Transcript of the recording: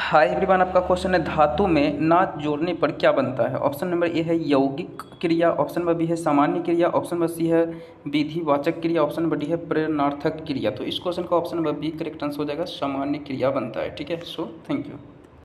Hi everyone, आपका question है धातु में ना जोड़ने पर क्या बनता है। ऑप्शन नंबर ए है यौगिक क्रिया, ऑप्शन नंबर बी है सामान्य क्रिया, ऑप्शन नंबर सी है विधिवाचक क्रिया, ऑप्शन नंबर डी है प्रेरणार्थक क्रिया। तो इस क्वेश्चन का option number B correct answer हो जाएगा, सामान्य क्रिया बनता है। ठीक है, सो थैंक यू।